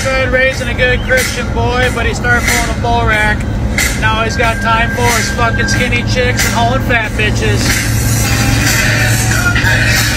good, raising a good Christian boy, but he started pulling a bull rack. Now he's got time for his fucking skinny chicks and hauling fat bitches.